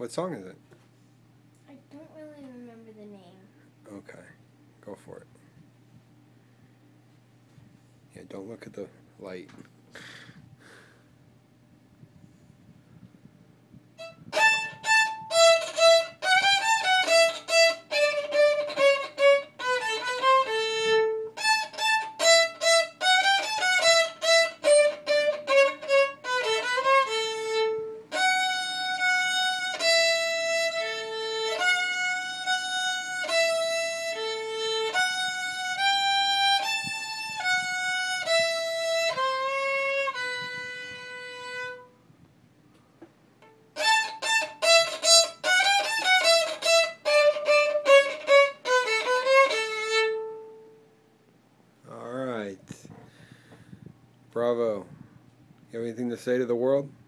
What song is it? I don't really remember the name. Okay, go for it. Yeah, don't look at the light. All right. Bravo. You have anything to say to the world?